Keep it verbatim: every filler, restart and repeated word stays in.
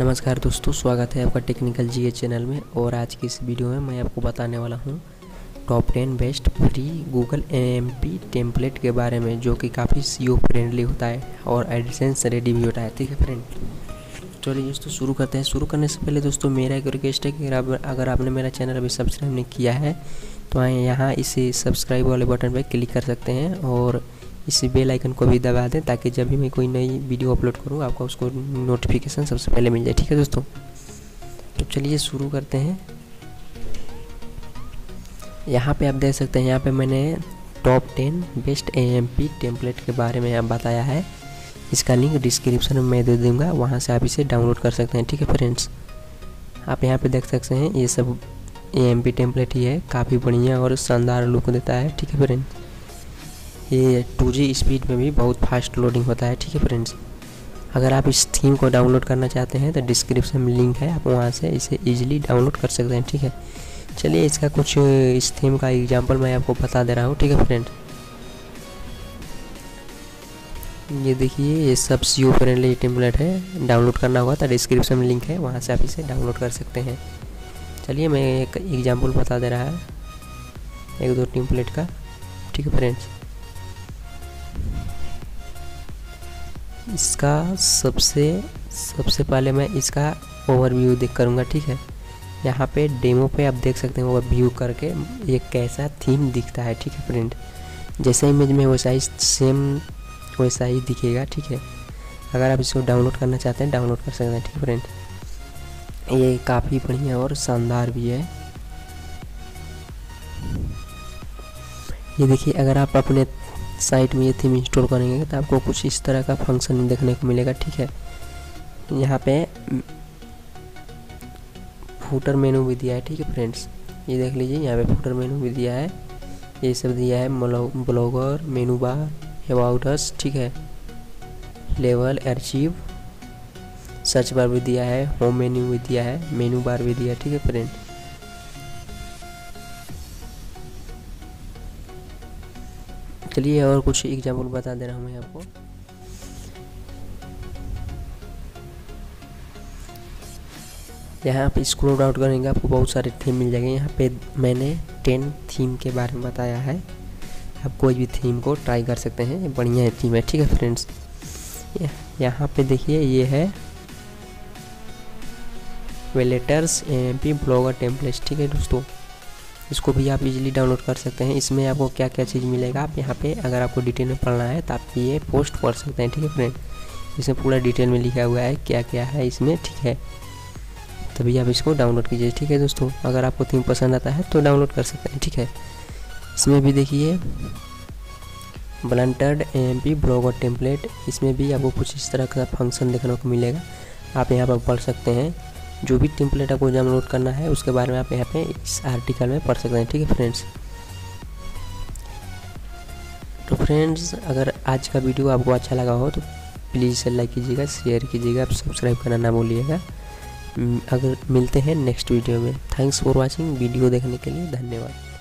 नमस्कार दोस्तों, स्वागत है आपका टेक्निकल जीके चैनल में। और आज की इस वीडियो में मैं आपको बताने वाला हूं top ten best free Google AMP template के बारे में, जो कि काफ़ी सीओ फ्रेंडली होता है और एडसेंस रेडी भी होता है। ठीक है फ्रेंड, चलिए दोस्तों शुरू करते हैं। शुरू करने से पहले दोस्तों मेरा एक रिक्वेस्ट है कि अगर आपने मेरा चैनल अभी सब्सक्राइब नहीं किया है तो आए यहाँ इसे सब्सक्राइब वाले बटन पर क्लिक कर सकते हैं और इस बेल आइकन को भी दबा दें, ताकि जब भी मैं कोई नई वीडियो अपलोड करूँ आपको उसको नोटिफिकेशन सबसे पहले मिल जाए। ठीक है दोस्तों, तो चलिए शुरू करते हैं। यहाँ पे आप देख सकते हैं, यहाँ पे मैंने top ten best AMP template के बारे में आप बताया है। इसका लिंक डिस्क्रिप्शन में मैं दे दूँगा, वहाँ से आप इसे डाउनलोड कर सकते हैं। ठीक है फ्रेंड्स, आप यहाँ पे देख सकते हैं ये सब एएमपी टेम्पलेट ही है, काफ़ी बढ़िया और शानदार लुक देता है। ठीक है फ्रेंड्स, ये टू जी स्पीड में भी बहुत फास्ट लोडिंग होता है। ठीक है फ्रेंड्स, अगर आप इस थीम को डाउनलोड करना चाहते हैं तो डिस्क्रिप्शन में लिंक है, आप वहाँ से इसे इजीली डाउनलोड कर सकते हैं। ठीक है, चलिए इसका कुछ इस थीम का एग्जांपल मैं आपको बता दे रहा हूँ। ठीक है फ्रेंड, ये देखिए ये सब सीओ फ्रेंडली टेम्पलेट है। डाउनलोड करना होगा तो डिस्क्रिप्शन में लिंक है, वहाँ से आप इसे डाउनलोड कर सकते हैं। चलिए मैं एक एग्जाम्पल बता दे रहा है एक दो टेम्पलेट का। ठीक है फ्रेंड्स, इसका सबसे सबसे पहले मैं इसका ओवरव्यू देख करूँगा। ठीक है, यहाँ पे डेमो पे आप देख सकते हैं ओवरव्यू करके ये कैसा थीम दिखता है। ठीक है फ्रेंड, जैसा इमेज में वैसा ही सेम वैसा ही दिखेगा। ठीक है, अगर आप इसको डाउनलोड करना चाहते हैं डाउनलोड कर सकते हैं। ठीक है फ्रेंड, ये काफ़ी बढ़िया और शानदार भी है। ये देखिए, अगर आप अपने साइट में ये थीम इंस्टॉल करेंगे तो आपको कुछ इस तरह का फंक्शन देखने को मिलेगा। ठीक है, यहाँ पे फूटर मेनू भी दिया है। ठीक है फ्रेंड्स, ये देख लीजिए, यहाँ पे फूटर मेनू भी दिया है, ये सब दिया है, blogger, menu bar, about us. ठीक है, लेवल, आर्चिव, सर्च बार भी दिया है, होम मेन्यू भी दिया है, मेनू बार भी दिया है। ठीक है फ्रेंड, चलिए और कुछ एग्जाम्पल बता दे रहा हूँ मैं आपको। यहाँ पे स्क्रॉल आउट करेंगे आपको बहुत सारे थीम मिल जाएंगे। यहाँ पे मैंने टेन थीम के बारे में बताया है, आप कोई भी थीम को ट्राई कर सकते हैं, बढ़िया थीम है। ठीक है फ्रेंड्स, यहाँ पे देखिए ये है वेलेटर्स एएमपी ब्लॉगर टेम्पलेट। ठीक है दोस्तों, इसको भी आप इजीली डाउनलोड कर सकते हैं। इसमें आपको क्या क्या चीज़ मिलेगा, आप यहाँ पे अगर आपको डिटेल में पढ़ना है तो आप ये पोस्ट पढ़ सकते हैं। ठीक है फ्रेंड, इसमें पूरा डिटेल में लिखा हुआ है क्या क्या है इसमें। ठीक है, तभी आप इसको डाउनलोड कीजिए। ठीक है दोस्तों, अगर आपको थीम पसंद आता है तो डाउनलोड कर सकते हैं। ठीक है, इसमें भी देखिए ब्लंटर्ड एएमपी ब्लॉगर टेम्पलेट, इसमें भी आपको कुछ इस तरह का फंक्शन देखने को मिलेगा, आप यहाँ पर पढ़ सकते हैं। जो भी टेम्पलेट आपको डाउनलोड करना है उसके बारे में आप यहाँ पे इस आर्टिकल में पढ़ सकते हैं। ठीक है फ्रेंड्स, तो फ्रेंड्स अगर आज का वीडियो आपको अच्छा लगा हो तो प्लीज़ लाइक कीजिएगा, शेयर कीजिएगा, आप सब्सक्राइब करना ना भूलिएगा। अगर मिलते हैं नेक्स्ट वीडियो में। थैंक्स फॉर वॉचिंग, वीडियो देखने के लिए धन्यवाद।